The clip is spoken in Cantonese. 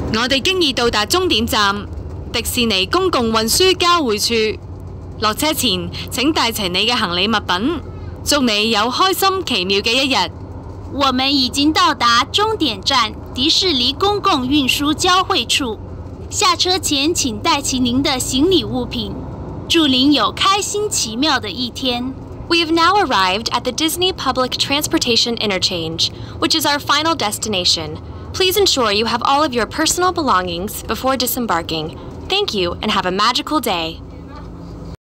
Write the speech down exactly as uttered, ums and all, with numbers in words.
我哋經已到達終點站——迪士尼公共運輸交匯處。落車前，請帶齊你嘅行李物品。祝你有開心奇妙嘅一日。 我們已經到達終點站——迪士尼公共運輸交匯處。下車前請帶齊您的行李物品。祝您有開心奇妙的一天。 We have now arrived at the Disney Public Transportation Interchange, which is our final destination. Please ensure you have all of your personal belongings before disembarking. Thank you and have a magical day.